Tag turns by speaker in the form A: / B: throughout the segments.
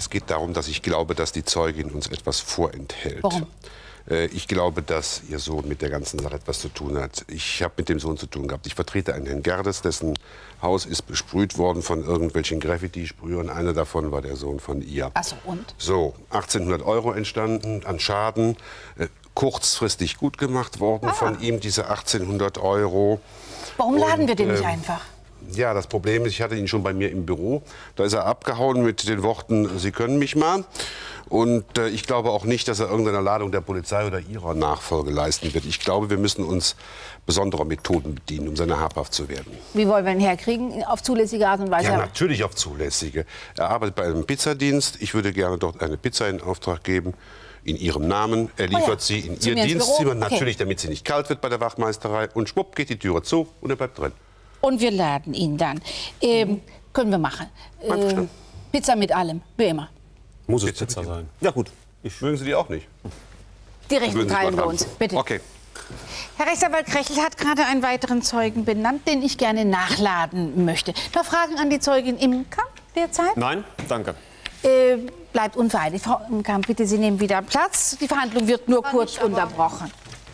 A: Es geht darum, dass ich glaube, dass die Zeugin uns etwas vorenthält.
B: Warum?
A: Ich glaube, dass Ihr Sohn mit der ganzen Sache etwas zu tun hat. Ich habe mit dem Sohn zu tun gehabt. Ich vertrete einen Herrn Gerdes, dessen Haus ist besprüht worden von irgendwelchen Graffiti-Sprühern. Einer davon war der Sohn von ihr.
B: Ach so, und?
A: So, 1800 € entstanden an Schaden. Kurzfristig gut gemacht worden von ihm, diese 1800 €.
B: Warum laden wir den nicht einfach?
A: Ja, das Problem ist, ich hatte ihn schon bei mir im Büro. Da ist er abgehauen mit den Worten, Sie können mich mal. Und ich glaube auch nicht, dass er irgendeiner Ladung der Polizei oder ihrer Nachfolge leisten wird. Ich glaube, wir müssen uns besonderer Methoden bedienen, um seiner habhaft zu werden.
B: Wie wollen wir ihn herkriegen? Auf zulässige Art und Weise?
A: Ja, natürlich auf zulässige. Er arbeitet bei einem Pizzadienst. Ich würde gerne dort eine Pizza in Auftrag geben. In Ihrem Namen. Er liefert sie in Ihr Dienstzimmer. Natürlich, damit sie nicht kalt wird bei der Wachmeisterei. Und schwupp geht die Türe zu und er bleibt drin.
B: Und wir laden ihn dann. Können wir machen. Pizza mit allem, wie immer.
C: Muss es Pizza sein? Ja, gut.
A: Mögen Sie die auch nicht?
B: Die Rechten teilen wir uns, bitte.
A: Okay.
B: Herr Rechtsanwalt Krechel hat gerade einen weiteren Zeugen benannt, den ich gerne nachladen möchte. Noch Fragen an die Zeugin Immenkamp derzeit?
C: Nein, danke.
B: Bleibt unvereidigt. Frau Immenkamp, bitte, Sie nehmen wieder Platz. Die Verhandlung wird nur kurz unterbrochen.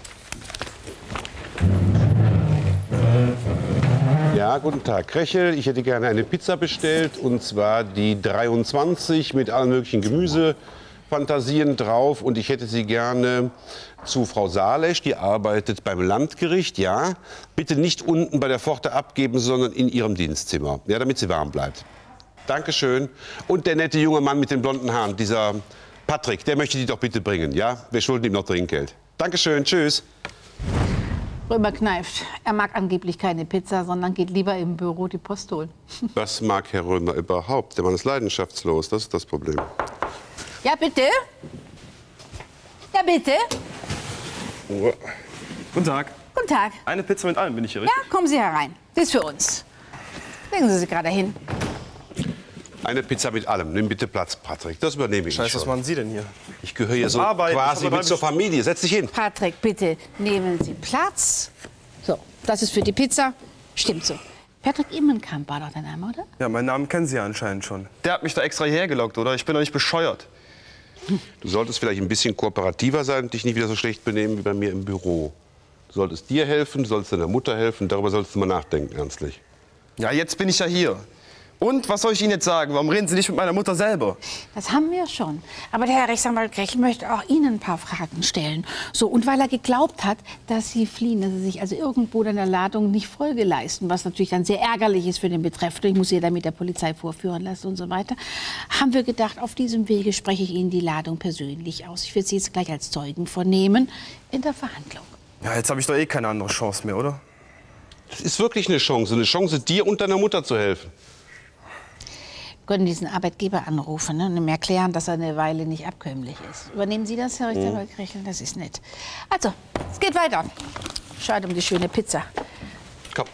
A: Ja, guten Tag. Krechel, ich hätte gerne eine Pizza bestellt, und zwar die 23 mit allen möglichen Gemüsefantasien drauf. Und ich hätte sie gerne zu Frau Salesch, die arbeitet beim Landgericht, ja. Bitte nicht unten bei der Pforte abgeben, sondern in ihrem Dienstzimmer, ja, damit sie warm bleibt. Dankeschön. Und der nette junge Mann mit den blonden Haaren, dieser Patrick, der möchte die doch bitte bringen, ja. Wir schulden ihm noch Trinkgeld. Dankeschön, tschüss.
B: Römer kneift. Er mag angeblich keine Pizza, sondern geht lieber im Büro die Post holen.
A: Was mag Herr Römer überhaupt? Der Mann ist leidenschaftslos, das ist das Problem.
B: Ja, bitte? Ja, bitte?
D: Guten Tag.
B: Guten Tag.
D: Eine Pizza mit allem, bin ich hier richtig?
B: Ja, kommen Sie herein. Die ist für uns. Legen Sie sich gerade hin.
A: Eine Pizza mit allem. Nimm bitte Platz, Patrick. Das übernehme ich
D: Scheiße,
A: schon.
D: was machen Sie denn hier?
A: Ich gehöre hier so
D: Arbeiten.
A: quasi mit zur Familie. Setz dich hin.
B: Patrick, bitte nehmen Sie Platz. So, das ist für die Pizza. Stimmt so. Patrick Immenkamp war doch dein Name, oder?
D: Ja, meinen Namen kennen Sie ja anscheinend schon. Der hat mich da extra hierher gelockt, oder? Ich bin doch nicht bescheuert.
A: Du solltest vielleicht ein bisschen kooperativer sein und dich nicht wieder so schlecht benehmen wie bei mir im Büro. Du solltest dir helfen, du solltest deiner Mutter helfen. Darüber solltest du mal nachdenken, ernstlich.
D: Ja, jetzt bin ich ja hier. Und was soll ich Ihnen jetzt sagen? Warum reden Sie nicht mit meiner Mutter selber?
B: Das haben wir schon. Aber der Herr Rechtsanwalt Krechel möchte auch Ihnen ein paar Fragen stellen. So, und weil er geglaubt hat, dass Sie fliehen, dass Sie sich also irgendwo in der Ladung nicht Folge leisten, was natürlich dann sehr ärgerlich ist für den Betreffenden, ich muss Sie dann mit der Polizei vorführen lassen und so weiter, haben wir gedacht, auf diesem Wege spreche ich Ihnen die Ladung persönlich aus. Ich will Sie jetzt gleich als Zeugen vernehmen in der Verhandlung.
D: Ja, jetzt habe ich doch eh keine andere Chance mehr, oder?
A: Das ist wirklich eine Chance, dir und deiner Mutter zu helfen.
B: Wir können diesen Arbeitgeber anrufen, ne, und ihm erklären, dass er eine Weile nicht abkömmlich ist. Übernehmen Sie das, Herr Rechtsanwalt Krechel? Das ist nett. Also, es geht weiter. Schade um die schöne Pizza.
A: Komm.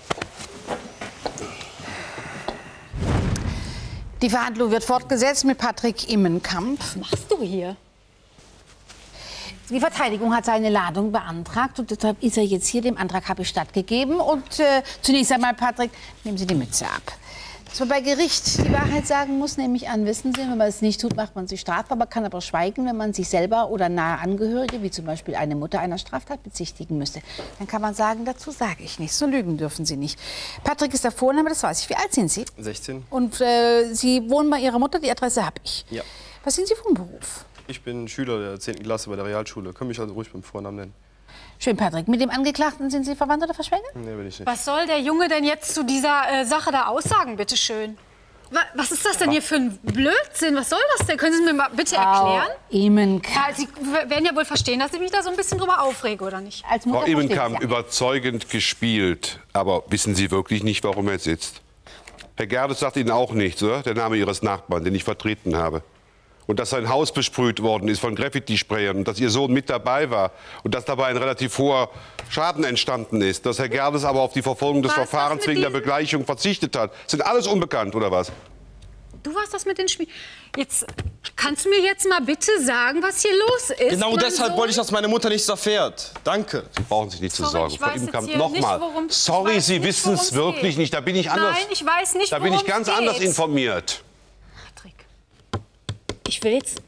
B: Die Verhandlung wird fortgesetzt mit Patrick Immenkamp.
E: Was machst du hier?
B: Die Verteidigung hat seine Ladung beantragt und deshalb ist er jetzt hier. Dem Antrag habe ich stattgegeben. Und zunächst einmal, Patrick, nehmen Sie die Mütze ab. Dass man bei Gericht die Wahrheit sagen muss, nämlich an, wissen Sie, wenn man es nicht tut, macht man sich strafbar. Man kann aber schweigen, wenn man sich selber oder nahe Angehörige, wie zum Beispiel eine Mutter, einer Straftat bezichtigen müsste. Dann kann man sagen, dazu sage ich nichts. So lügen dürfen Sie nicht. Patrick ist der Vorname, das weiß ich. Wie alt sind Sie?
D: 16.
B: Und Sie wohnen bei Ihrer Mutter, die Adresse habe ich.
D: Ja.
B: Was sind Sie vom Beruf?
D: Ich bin Schüler der 10. Klasse bei der Realschule. Können mich also ruhig beim Vornamen nennen.
B: Schön, Patrick. Mit dem Angeklagten sind Sie verwandt oder verschwägert?
D: Nee, bin ich nicht.
E: Was soll der Junge denn jetzt zu dieser Sache da aussagen, bitte schön? Was ist das denn hier für ein Blödsinn? Was soll das denn? Können Sie mir mal bitte erklären?
B: Immenkamp.
E: Ja, Sie werden ja wohl verstehen, dass ich mich da so ein bisschen drüber aufrege, oder nicht?
B: Als Mutter
A: Frau
B: verstehe ich,
A: Immenkamp,
B: ja.
A: überzeugend gespielt. Aber wissen Sie wirklich nicht, warum er jetzt sitzt? Herr Gerdes sagt Ihnen auch nichts, oder? Der Name Ihres Nachbarn, den ich vertreten habe. Und dass sein Haus besprüht worden ist von Graffiti-Sprayern und dass Ihr Sohn mit dabei war und dass dabei ein relativ hoher Schaden entstanden ist. Dass Herr Gerdes aber auf die Verfolgung des
E: Was ist das
A: Verfahrens
E: mit
A: wegen der
E: diesem-
A: Begleichung verzichtet hat. Sind alles unbekannt, oder was?
E: Du warst das mit den Spielen. Jetzt kannst du mir jetzt mal bitte sagen, was hier los ist?
D: Genau
E: mein
D: deshalb
E: Sohn?
D: wollte ich, dass meine Mutter nichts erfährt. Danke.
A: Sie brauchen sich nicht zu
E: Sorry,
A: sorgen.
E: ich
A: Frau
E: weiß jetzt
A: Immenkamp,
E: hier
A: nochmal.
E: nicht, worum-
A: Sorry,
E: ich weiß
A: Sie
E: nicht,
A: wissen es
E: worum es
A: wirklich
E: geht.
A: nicht. Da bin ich anders.
E: Nein, ich weiß nicht,
A: Da bin ich
E: worum
A: ganz
E: es
A: anders
E: geht.
A: informiert.
E: Patrick, ich will jetzt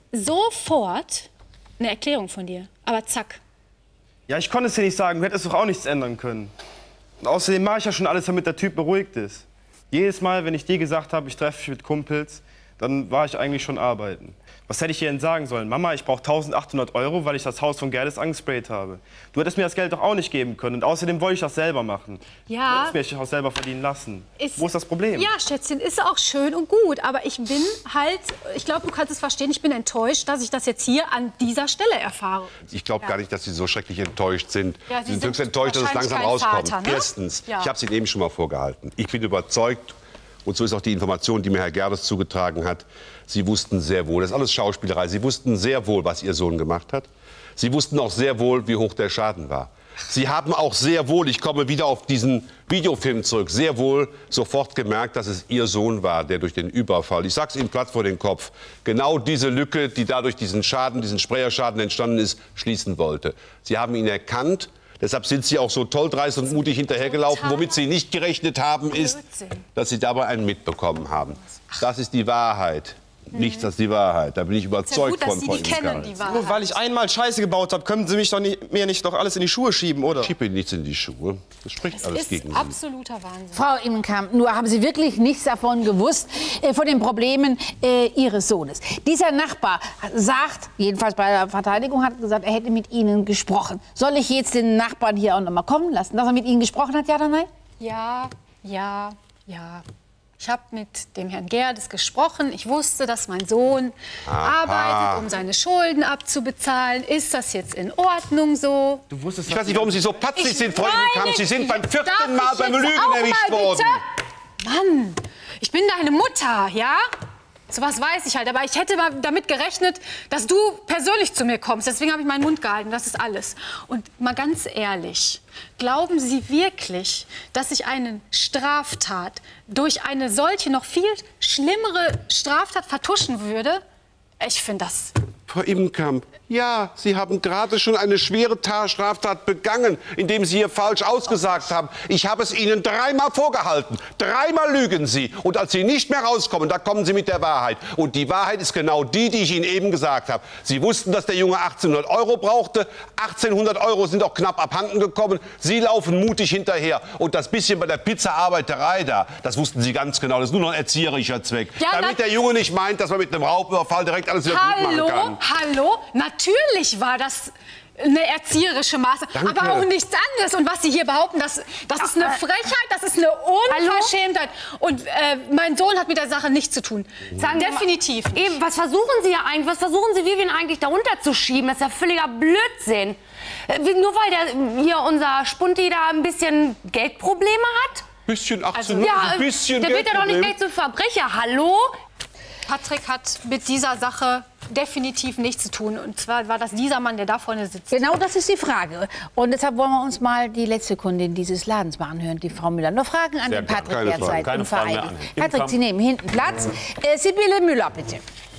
E: sofort eine Erklärung von dir. Aber zack.
D: Ja, ich konnte es dir nicht sagen. Du hättest doch auch nichts ändern können. Und außerdem mache ich ja schon alles, damit der Typ beruhigt ist. Jedes Mal, wenn ich dir gesagt habe, ich treffe mich mit Kumpels, dann war ich eigentlich schon arbeiten. Was hätte ich ihr denn sagen sollen? Mama, ich brauche 1.800 €, weil ich das Haus von Gerdes angesprayt habe. Du hättest mir das Geld doch auch nicht geben können. Und außerdem wollte ich das selber machen.
E: Ja.
D: Du hättest mich auch selber verdienen lassen. Wo ist das Problem?
E: Ja, Schätzchen, ist auch schön und gut. Aber ich bin halt, ich glaube, du kannst es verstehen, ich bin enttäuscht, dass ich das jetzt hier an dieser Stelle erfahre.
A: Ich glaube gar nicht, dass Sie so schrecklich enttäuscht sind.
E: Ja,
A: Sie sind höchst enttäuscht, dass es langsam
E: wahrscheinlich kein
A: rauskommt.
E: Vater, ne?
A: Erstens,
E: Ja.
A: ich habe es Ihnen eben schon mal vorgehalten. Ich bin überzeugt, und so ist auch die Information, die mir Herr Gerdes zugetragen hat, Sie wussten sehr wohl, das ist alles Schauspielerei, Sie wussten sehr wohl, was Ihr Sohn gemacht hat. Sie wussten auch sehr wohl, wie hoch der Schaden war. Sie haben auch sehr wohl, ich komme wieder auf diesen Videofilm zurück, sehr wohl sofort gemerkt, dass es Ihr Sohn war, der durch den Überfall, ich sag's Ihnen platt vor den Kopf, genau diese Lücke, die dadurch diesen Schaden, diesen Sprayerschaden entstanden ist, schließen wollte. Sie haben ihn erkannt. Deshalb sind Sie auch so toll dreist und mutig hinterhergelaufen. Womit Sie nicht gerechnet haben, ist, dass Sie dabei einen mitbekommen haben. Das ist die Wahrheit. Nichts als die Wahrheit. Da bin ich überzeugt
E: Gut, dass Sie
A: von
E: die
A: Ihnen.
E: kennen, die Wahrheit.
D: Nur weil ich einmal Scheiße gebaut habe, können Sie mich doch mir nicht noch alles in die Schuhe schieben, oder?
A: Ich schiebe Ihnen nichts in die Schuhe. Das spricht alles
E: ist
A: gegen Sie.
E: absoluter Wahnsinn.
B: Frau Immenkamp, nur haben Sie wirklich nichts davon gewusst, von den Problemen Ihres Sohnes. Dieser Nachbar sagt, jedenfalls bei der Verteidigung, hat gesagt, er hätte mit Ihnen gesprochen. Soll ich jetzt den Nachbarn hier auch noch mal kommen lassen, dass er mit Ihnen gesprochen hat, ja oder nein?
E: Ja, ja, ja. Ich habe mit dem Herrn Gerdes gesprochen. Ich wusste, dass mein Sohn arbeitet, um seine Schulden abzubezahlen. Ist das jetzt in Ordnung so?
D: Du wusstest,
A: Ich weiß nicht, warum Sie so patzig sind, Frau Immenkamp. Sie sind beim
E: Darf
A: 4.
E: ich
A: Mal beim
E: jetzt
A: Lügen
E: auch
A: erwischt
E: mal,
A: worden.
E: bitte? Mann, ich bin deine Mutter, ja? Sowas weiß ich halt, aber ich hätte mal damit gerechnet, dass du persönlich zu mir kommst. Deswegen habe ich meinen Mund gehalten, das ist alles. Und mal ganz ehrlich, glauben Sie wirklich, dass ich eine Straftat durch eine solche noch viel schlimmere Straftat vertuschen würde? Ich finde das...
A: Frau Immenkamp, ja, Sie haben gerade schon eine schwere Straftat begangen, indem Sie hier falsch ausgesagt haben. Ich habe es Ihnen 3-mal vorgehalten. 3-mal lügen Sie. Und als Sie nicht mehr rauskommen, da kommen Sie mit der Wahrheit. Und die Wahrheit ist genau die, die ich Ihnen eben gesagt habe. Sie wussten, dass der Junge 1.800 € brauchte. 1.800 € sind auch knapp abhanden gekommen. Sie laufen mutig hinterher. Und das bisschen bei der Pizza-Arbeiterei da, das wussten Sie ganz genau. Das ist nur noch ein erzieherischer Zweck. Ja, damit der Junge nicht meint, dass man mit einem Raubüberfall direkt alles wieder gut machen kann.
E: Hallo? Natürlich war das eine erzieherische Maßnahme, aber auch nichts anderes. Und was Sie hier behaupten, das ist eine Frechheit, das ist eine Unverschämtheit. Und mein Sohn hat mit der Sache nichts zu tun. Definitiv nicht.
F: Eben, was versuchen Sie ja eigentlich? Was versuchen Sie, Vivian eigentlich da unterzuschieben? Das ist ja völliger Blödsinn. Nur weil hier unser Spunti da ein bisschen Geldprobleme hat?
A: Bisschen 1800,
F: Ja,
A: ein bisschen
F: der wird ja doch nicht
A: Geldproblem.
F: gleich zum Verbrecher. Hallo?
E: Patrick hat mit dieser Sache definitiv nichts zu tun. Und zwar war das dieser Mann, der da vorne sitzt.
B: Genau, das ist die Frage. Und deshalb wollen wir uns mal die letzte Kundin dieses Ladens mal anhören, die Frau Müller. Noch Fragen an den Patrick
A: keine Fragen,
B: derzeit,
C: keine Fragen mehr
B: unvereidigt.
C: an ihn.
B: Patrick, Sie nehmen hinten Platz. Sibylle Müller, bitte.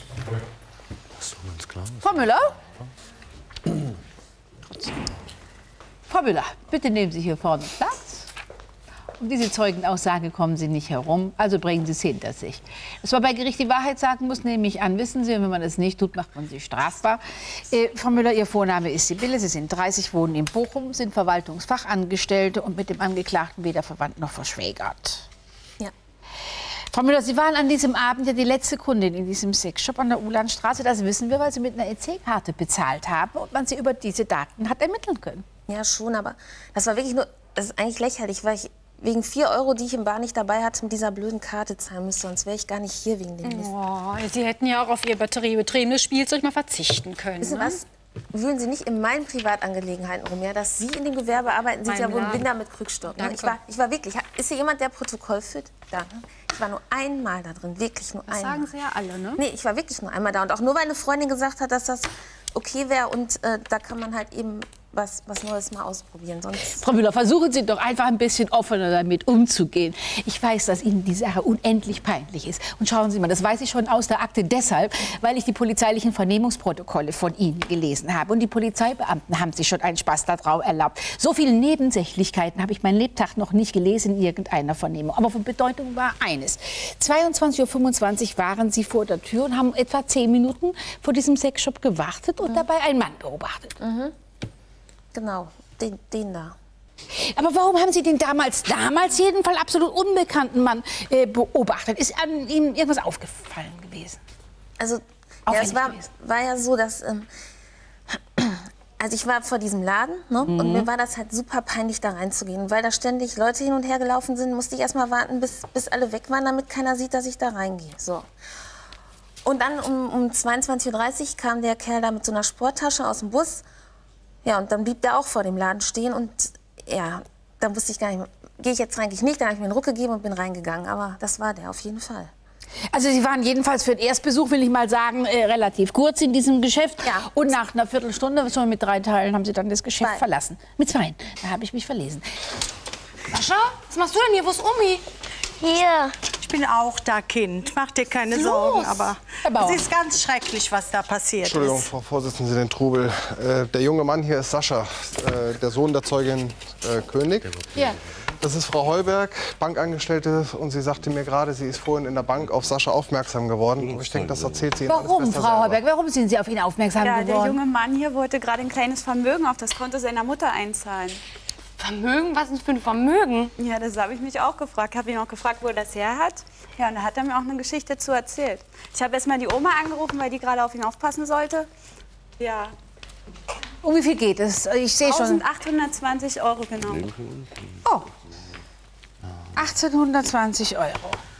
B: Frau Müller? Frau Müller, bitte nehmen Sie hier vorne Platz. Um diese Zeugenaussage kommen Sie nicht herum, also bringen Sie es hinter sich. Dass man bei Gericht die Wahrheit sagen muss, nehme ich an, wissen Sie. Und wenn man das nicht tut, macht man Sie strafbar. Frau Müller, Ihr Vorname ist Sibylle, Sie sind 30, wohnen in Bochum, sind Verwaltungsfachangestellte und mit dem Angeklagten weder verwandt noch verschwägert.
G: Ja.
B: Frau Müller, Sie waren an diesem Abend ja die letzte Kundin in diesem Sexshop an der Ulandstraße. Das wissen wir, weil Sie mit einer EC-Karte bezahlt haben und man Sie über diese Daten hat ermitteln können.
G: Ja, schon, aber das war wirklich nur, das ist eigentlich lächerlich, weil ich wegen 4 €, die ich im Bar nicht dabei hatte, mit dieser blöden Karte zahlen müsste. Sonst wäre ich gar nicht hier wegen dem Mist.
E: Oh, Sie hätten ja auch auf Ihr batteriebetriebenes Spielzeug mal verzichten können.
G: Wissen Sie
E: Ne?
G: was? Wühlen Sie nicht in meinen Privatangelegenheiten rum, ja? Dass Sie in dem Gewerbe arbeiten, sind ja wohl
E: Laden.
G: Blinder mit Krückstock. Ne?
E: Danke.
G: Ich war wirklich, ist hier jemand, der Protokoll führt? Danke. Ich war nur einmal da drin, wirklich nur
E: Das
G: einmal.
E: sagen Sie ja alle, ne?
G: Nee, ich war wirklich nur einmal da. Und auch nur, weil eine Freundin gesagt hat, dass das okay wäre. Und da kann man halt eben was Neues mal ausprobieren. Sonst
B: Frau Müller, versuchen Sie doch einfach ein bisschen offener damit umzugehen. Ich weiß, dass Ihnen die Sache unendlich peinlich ist. Und schauen Sie mal, das weiß ich schon aus der Akte deshalb, weil ich die polizeilichen Vernehmungsprotokolle von Ihnen gelesen habe. Und die Polizeibeamten haben sich schon einen Spaß darauf erlaubt. So viele Nebensächlichkeiten habe ich meinen Lebtag noch nicht gelesen in irgendeiner Vernehmung. Aber von Bedeutung war eines. 22:25 Uhr waren Sie vor der Tür und haben etwa 10 Minuten vor diesem Sexshop gewartet und dabei einen Mann beobachtet.
G: genau, den da.
B: Aber warum haben Sie den damals jedenfalls absolut unbekannten Mann beobachtet? Ist an Ihnen irgendwas aufgefallen gewesen?
G: Also, ja,
B: Auffällig
G: es
B: gewesen.
G: war ja so, dass also ich war vor diesem Laden, ne? Und mir war das halt super peinlich, da reinzugehen. Weil da ständig Leute hin und her gelaufen sind, musste ich erst mal warten, bis alle weg waren, damit keiner sieht, dass ich da reingehe. So. Und dann um 22:30 Uhr kam der Kerl da mit so einer Sporttasche aus dem Bus. Ja, und dann blieb der auch vor dem Laden stehen. Und ja, dann wusste ich gar nicht, gehe ich jetzt rein, gehe ich nicht. Dann habe ich mir einen Ruck gegeben und bin reingegangen. Aber das war der auf jeden Fall.
B: Also Sie waren jedenfalls für den Erstbesuch, will ich mal sagen, relativ kurz in diesem Geschäft.
G: Ja.
B: Und nach einer Viertelstunde, schon mit 3 Teilen, haben Sie dann das Geschäft
G: 2.
B: verlassen. Mit 2. Da habe ich mich verlesen.
F: Sascha, was machst du denn hier? Wo ist Omi?
H: Hier. Ich bin auch da, Kind. Mach dir keine Sorgen, aber
B: Herr Bauer.
H: es ist ganz schrecklich, was da passiert
I: Entschuldigung,
H: ist.
I: Frau Vorsitzende, den Trubel. Der junge Mann hier ist Sascha, der Sohn der Zeugin König.
B: Ja.
I: Das ist Frau Heuberg, Bankangestellte, und sie sagte mir gerade, sie ist vorhin in der Bank auf Sascha aufmerksam geworden. Aber ich denke, das erzählt sie Ihnen alles
B: Warum,
I: besser
B: Frau
I: selber.
B: Heuberg, warum sind Sie auf ihn aufmerksam
J: Ja, der
B: geworden?
J: junge Mann hier wollte gerade ein kleines Vermögen auf das Konto seiner Mutter einzahlen.
F: Vermögen? Was ist für ein Vermögen?
J: Ja, das habe ich mich auch gefragt. Ich habe ihn auch gefragt, wo er das her hat. Ja, und da hat er mir auch eine Geschichte dazu erzählt. Ich habe erst mal die Oma angerufen, weil die gerade auf ihn aufpassen sollte. Ja,
B: Um wie viel geht es? Ich sehe schon.
J: 1.820 Euro genau.
B: Oh. 1820 Euro.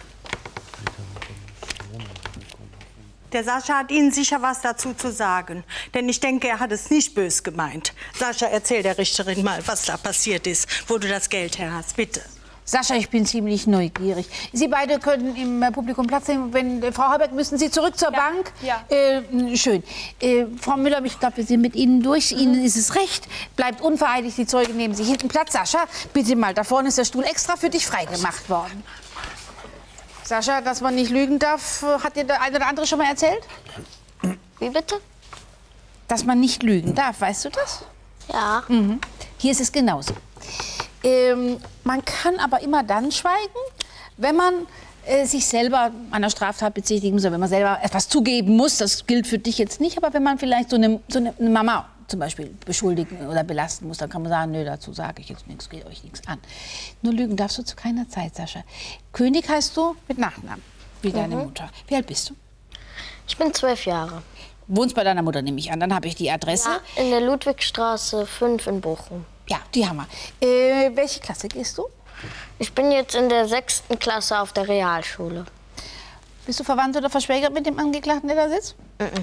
H: Der Sascha hat Ihnen sicher was dazu zu sagen. Denn ich denke, er hat es nicht bös gemeint. Sascha, erzähl der Richterin mal, was da passiert ist, wo du das Geld her hast. Bitte.
B: Sascha, ich bin ziemlich neugierig. Sie beide können im Publikum Platz nehmen. Wenn, Frau Heuberg, müssen Sie zurück zur Bank?
J: Ja.
B: Schön. Frau Müller, ich glaube, wir sind mit Ihnen durch. Ihnen ist es recht. Bleibt unvereidigt. Die Zeugen nehmen Sie hinten Platz. Sascha, bitte mal, da vorne ist der Stuhl extra für dich freigemacht worden. Sascha, dass man nicht lügen darf, hat dir der eine oder andere schon mal erzählt?
G: Wie bitte?
B: Dass man nicht lügen darf, weißt du das?
G: Ja.
B: Hier ist es genauso. Man kann aber immer dann schweigen, wenn man sich selber einer Straftat bezichtigen muss, wenn man selber etwas zugeben muss. Das gilt für dich jetzt nicht, aber wenn man vielleicht so eine Mama zum Beispiel beschuldigen oder belasten muss, dann kann man sagen, nö, dazu sage ich jetzt nichts, geht euch nichts an. Nur lügen darfst du zu keiner Zeit, Sascha. König heißt du mit Nachnamen, wie deine Mutter. Wie alt bist du?
K: Ich bin 12 Jahre.
B: Wohnst bei deiner Mutter, nehme ich an. Dann habe ich die Adresse.
K: Ja, in der Ludwigstraße 5 in Bochum.
B: Ja, die haben wir. Welche Klasse gehst du?
K: Ich bin jetzt in der 6. Klasse auf der Realschule.
B: Bist du verwandt oder verschwägert mit dem Angeklagten, der da sitzt?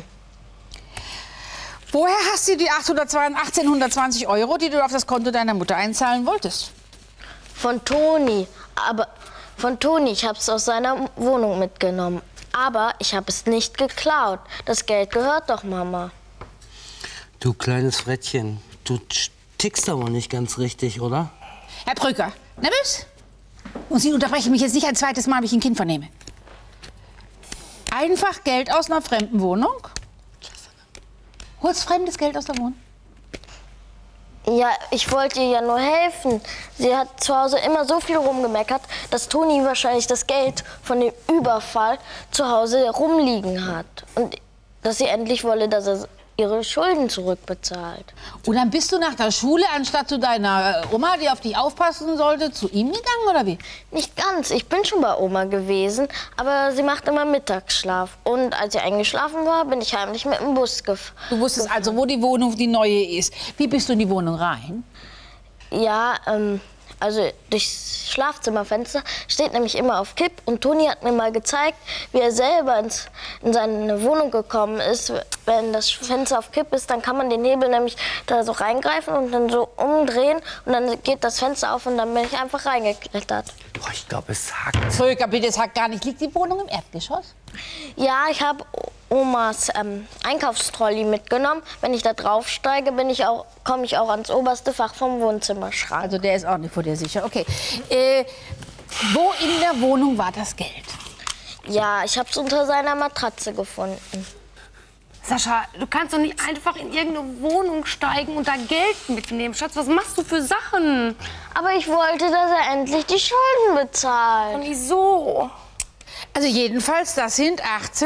B: Woher hast du die 1820 Euro, die du auf das Konto deiner Mutter einzahlen wolltest?
K: Von Toni. Ich habe es aus seiner Wohnung mitgenommen. Aber ich habe es nicht geklaut. Das Geld gehört doch Mama.
L: Du kleines Frettchen, du tickst aber nicht ganz richtig, oder?
B: Herr Brücker, nervös? Und Sie unterbrechen mich jetzt nicht ein zweites Mal, wenn ich ein Kind vernehme. Einfach Geld aus einer fremden Wohnung? Holst fremdes Geld aus der Wohnung?
K: Ja, ich wollte ihr ja nur helfen. Sie hat zu Hause immer so viel rumgemeckert, dass Toni wahrscheinlich das Geld von dem Überfall zu Hause rumliegen hat. Und dass sie endlich wolle, dass er ihre Schulden zurückbezahlt.
B: Und dann bist du nach der Schule, anstatt zu deiner Oma, die auf dich aufpassen sollte, zu ihm gegangen, oder wie?
K: Nicht ganz. Ich bin schon bei Oma gewesen, aber sie macht immer Mittagsschlaf. Und als sie eingeschlafen war, bin ich heimlich mit dem Bus gefahren.
B: Du wusstest also, wo die Wohnung, die neue ist. Wie bist du in die Wohnung rein?
K: Ja, also durchs Schlafzimmerfenster steht nämlich immer auf Kipp. Und Toni hat mir mal gezeigt, wie er selber in seine Wohnung gekommen ist. Wenn das Fenster auf Kipp ist, dann kann man den Hebel nämlich da so reingreifen und dann so umdrehen. Und dann geht das Fenster auf und dann bin ich einfach reingeklettert.
L: Boah, ich glaube, es hakt.
B: Völker, bitte, es hat gar nicht. Liegt die Wohnung im Erdgeschoss?
K: Ja, ich habe Omas Einkaufstrolley mitgenommen. Wenn ich da draufsteige, komme ich auch ans oberste Fach vom Wohnzimmerschrank.
B: Also der ist auch nicht vor dir sicher. Okay. Wo in der Wohnung war das Geld?
K: Ja, ich habe es unter seiner Matratze gefunden.
F: Sascha, du kannst doch nicht einfach in irgendeine Wohnung steigen und da Geld mitnehmen. Schatz, was machst du für Sachen?
K: Aber ich wollte, dass er endlich die Schulden bezahlt.
F: Und wieso?
B: Also jedenfalls, das sind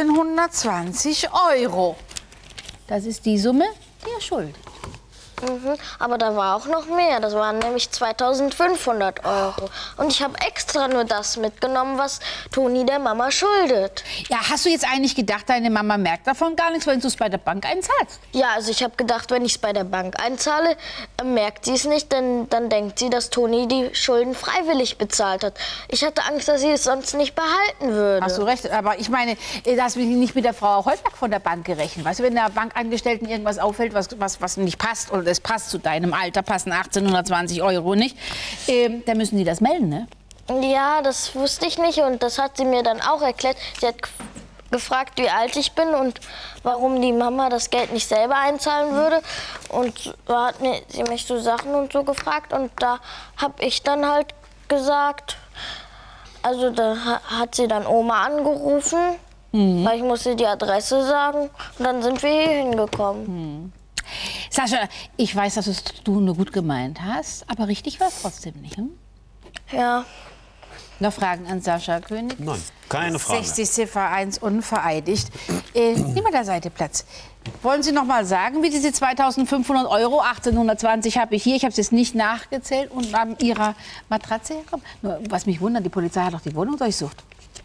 B: 1820 €. Das ist die Summe, die er schuldet.
K: Aber da war auch noch mehr. Das waren nämlich 2500 €. Und ich habe extra nur das mitgenommen, was Toni der Mama schuldet.
B: Ja, hast du jetzt eigentlich gedacht, deine Mama merkt davon gar nichts, wenn du es bei der Bank einzahlst?
K: Ja, also ich habe gedacht, wenn ich es bei der Bank einzahle, merkt sie es nicht, denn dann denkt sie, dass Toni die Schulden freiwillig bezahlt hat. Ich hatte Angst, dass sie es sonst nicht behalten würde.
B: Hast du recht, aber ich meine, du hast nicht mit der Frau Holberg von der Bank gerechnet. Weißt du, wenn der Bankangestellten irgendwas auffällt, was nicht passt oder es passt zu deinem Alter, passen 1820 € nicht, dann müssen die das melden, ne?
K: Ja, das wusste ich nicht und das hat sie mir dann auch erklärt. Sie hat gefragt, wie alt ich bin und warum die Mama das Geld nicht selber einzahlen würde. Und da hat sie mich so Sachen und so gefragt und da habe ich dann halt gesagt, also da hat sie dann Oma angerufen, weil ich musste die Adresse sagen und dann sind wir hier hingekommen.
B: Sascha, ich weiß, dass du nur gut gemeint hast, aber richtig war es trotzdem nicht, hm?
K: Ja.
B: Noch Fragen an Sascha König?
C: Nein, keine Fragen.
B: 60 Ziffer 1 unvereidigt. Nimm mal da Seite Platz. Wollen Sie noch mal sagen, wie diese 2500 €, 1820 habe ich hier, ich habe es jetzt nicht nachgezählt, und an Ihrer Matratze herkommen? Nur, was mich wundert, die Polizei hat doch die Wohnung durchsucht.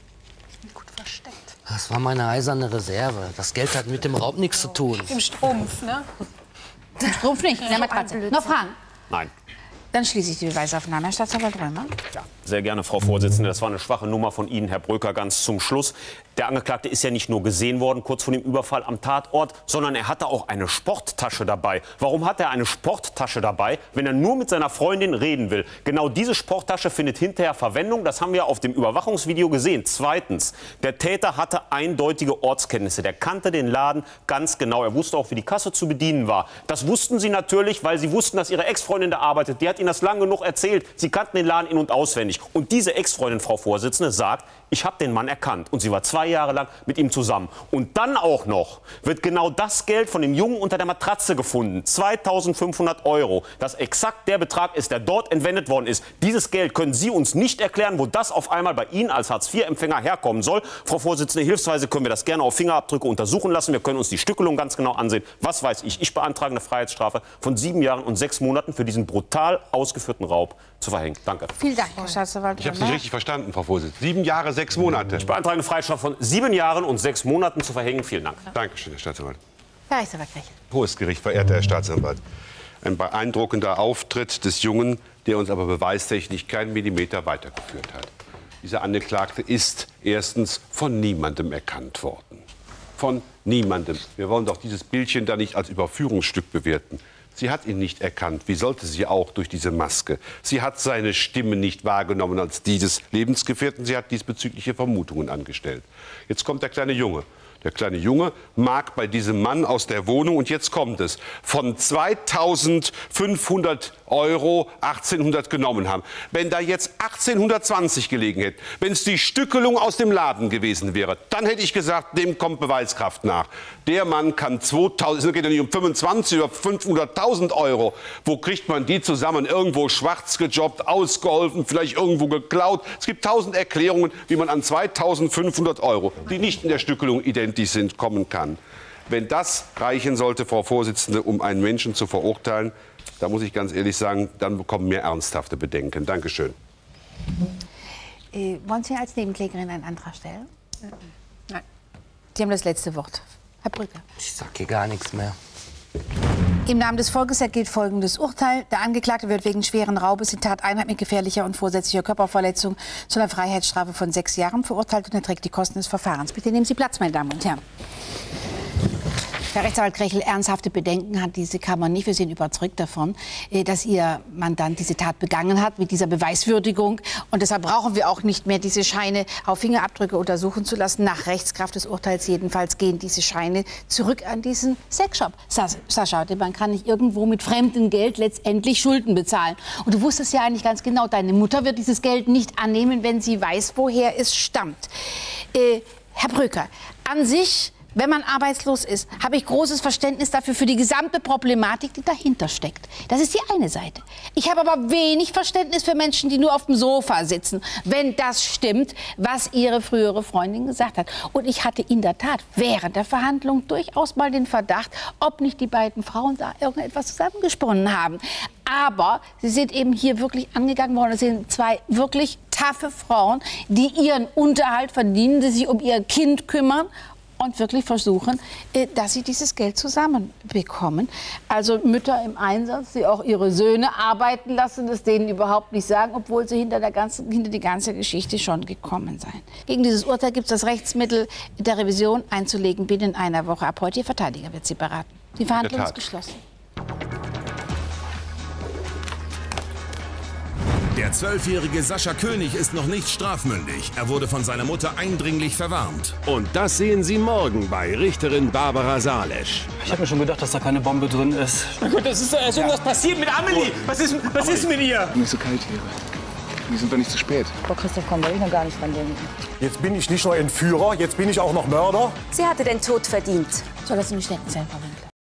E: Gut versteckt.
L: Das war meine eiserne Reserve. Das Geld hat mit dem Raub nichts zu tun.
E: Im Strumpf, ne?
B: Im Strumpf nicht, in der Matratze. Noch Fragen?
C: Nein.
B: Dann schließe ich die Beweisaufnahme. Herr Staatsanwalt Römer.
C: Ja, sehr gerne, Frau Vorsitzende. Das war eine schwache Nummer von Ihnen, Herr Bröker, ganz zum Schluss. Der Angeklagte ist ja nicht nur gesehen worden, kurz vor dem Überfall am Tatort, sondern er hatte auch eine Sporttasche dabei. Warum hat er eine Sporttasche dabei, wenn er nur mit seiner Freundin reden will? Genau diese Sporttasche findet hinterher Verwendung. Das haben wir auf dem Überwachungsvideo gesehen. Zweitens, der Täter hatte eindeutige Ortskenntnisse. Der kannte den Laden ganz genau. Er wusste auch, wie die Kasse zu bedienen war. Das wussten sie natürlich, weil sie wussten, dass ihre Ex-Freundin da arbeitet. Die hat ihnen das lang genug erzählt. Sie kannten den Laden in- und auswendig. Und diese Ex-Freundin, Frau Vorsitzende, sagt, ich habe den Mann erkannt. Und sie war 2 Jahre lang mit ihm zusammen. Und dann auch noch wird genau das Geld von dem Jungen unter der Matratze gefunden. 2500 €. Das exakt der Betrag ist, der dort entwendet worden ist. Dieses Geld können Sie uns nicht erklären, wo das auf einmal bei Ihnen als Hartz-IV-Empfänger herkommen soll. Frau Vorsitzende, hilfsweise können wir das gerne auf Fingerabdrücke untersuchen lassen. Wir können uns die Stückelung ganz genau ansehen. Was weiß ich? Ich beantrage eine Freiheitsstrafe von 7 Jahren und 6 Monaten für diesen brutal ausgeführten Raub zu verhängen. Danke.
B: Vielen Dank, Herr Staatsanwalt Römer.
A: Ich habe es nicht richtig verstanden, Frau Vorsitzende. 7 Jahre, 6 Monate.
C: Ich beantrage eine Freiheitsstrafe von 7 Jahren und 6 Monaten zu verhängen. Vielen Dank.
A: Dankeschön, Herr Staatsanwalt.
B: Herr Rechtsanwalt Krechel.
A: Hohes Gericht, verehrter Herr Staatsanwalt. Ein beeindruckender Auftritt des Jungen, der uns aber beweistechnisch keinen Millimeter weitergeführt hat. Dieser Angeklagte ist erstens von niemandem erkannt worden. Von niemandem. Wir wollen doch dieses Bildchen da nicht als Überführungsstück bewerten. Sie hat ihn nicht erkannt. Wie sollte sie auch durch diese Maske? Sie hat seine Stimme nicht wahrgenommen als die des Lebensgefährten. Sie hat diesbezügliche Vermutungen angestellt. Jetzt kommt der kleine Junge. Der kleine Junge mag bei diesem Mann aus der Wohnung, und jetzt kommt es, von 2500 € 1800 genommen haben. Wenn da jetzt 1820 gelegen hätte, wenn es die Stückelung aus dem Laden gewesen wäre, dann hätte ich gesagt, dem kommt Beweiskraft nach. Der Mann kann 2000, es geht ja nicht um 25 oder 500.000 €. Wo kriegt man die zusammen? Irgendwo schwarz gejobbt, ausgeholfen, vielleicht irgendwo geklaut. Es gibt 1000 Erklärungen, wie man an 2500 €, die nicht in der Stückelung identisch sind, kommen kann. Wenn das reichen sollte, Frau Vorsitzende, um einen Menschen zu verurteilen, da muss ich ganz ehrlich sagen, dann bekommen wir ernsthafte Bedenken. Dankeschön.
B: Wollen Sie als Nebenklägerin einen Antrag stellen? Nein. Sie haben das letzte Wort. Herr Brücker.
L: Ich sag hier gar nichts mehr.
B: Im Namen des Volkes ergeht folgendes Urteil. Der Angeklagte wird wegen schweren Raubes in Tateinheit mit gefährlicher und vorsätzlicher Körperverletzung zu einer Freiheitsstrafe von 6 Jahren verurteilt und er trägt die Kosten des Verfahrens. Bitte nehmen Sie Platz, meine Damen und Herren. Herr Rechtsanwalt Krechel, ernsthafte Bedenken hat diese Kammer nicht. Wir sind überzeugt davon, dass Ihr Mandant diese Tat begangen hat mit dieser Beweiswürdigung. Und deshalb brauchen wir auch nicht mehr diese Scheine auf Fingerabdrücke untersuchen zu lassen. Nach Rechtskraft des Urteils jedenfalls gehen diese Scheine zurück an diesen Sexshop. Sascha, man kann nicht irgendwo mit fremdem Geld letztendlich Schulden bezahlen. Und du wusstest ja eigentlich ganz genau, deine Mutter wird dieses Geld nicht annehmen, wenn sie weiß, woher es stammt. Herr Bröker, an sich, wenn man arbeitslos ist, habe ich großes Verständnis dafür, für die gesamte Problematik, die dahinter steckt. Das ist die eine Seite. Ich habe aber wenig Verständnis für Menschen, die nur auf dem Sofa sitzen, wenn das stimmt, was Ihre frühere Freundin gesagt hat. Und ich hatte in der Tat während der Verhandlung durchaus mal den Verdacht, ob nicht die beiden Frauen da irgendetwas zusammengesponnen haben. Aber sie sind eben hier wirklich angegangen worden. Es sind zwei wirklich taffe Frauen, die ihren Unterhalt verdienen, die sich um ihr Kind kümmern und wirklich versuchen, dass sie dieses Geld zusammenbekommen. Also Mütter im Einsatz, die auch ihre Söhne arbeiten lassen, das denen überhaupt nicht sagen, obwohl sie hinter die ganze Geschichte schon gekommen seien. Gegen dieses Urteil gibt es das Rechtsmittel der Revision einzulegen binnen einer Woche. Ab heute Ihr Verteidiger wird Sie beraten. Die Verhandlung ist geschlossen.
M: Der 12-jährige Sascha König ist noch nicht strafmündig. Er wurde von seiner Mutter eindringlich verwarnt.
N: Und das sehen Sie morgen bei Richterin Barbara Salesch.
O: Ich habe mir schon gedacht, dass da keine Bombe drin ist.
P: Na gut, ist irgendwas passiert mit Amelie. Was ist mit ihr?
Q: Nicht so kalt hier. Wir sind doch nicht zu spät.
R: Frau Christoph, komm, da will ich noch gar nicht dran denken.
S: Jetzt bin ich nicht nur Entführer, jetzt bin ich auch noch Mörder.
R: Sie hatte den Tod verdient.
B: Soll das ein Geständnis sein, Frau Winkler?